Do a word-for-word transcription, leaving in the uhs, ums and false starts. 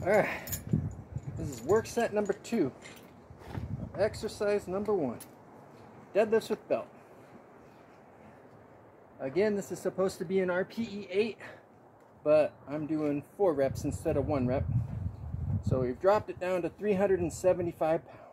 Alright, this is work set number two. Exercise number one. Deadlifts with belt. Again, this is supposed to be an R P E eight, but I'm doing four reps instead of one rep. So we've dropped it down to three hundred seventy-five pounds.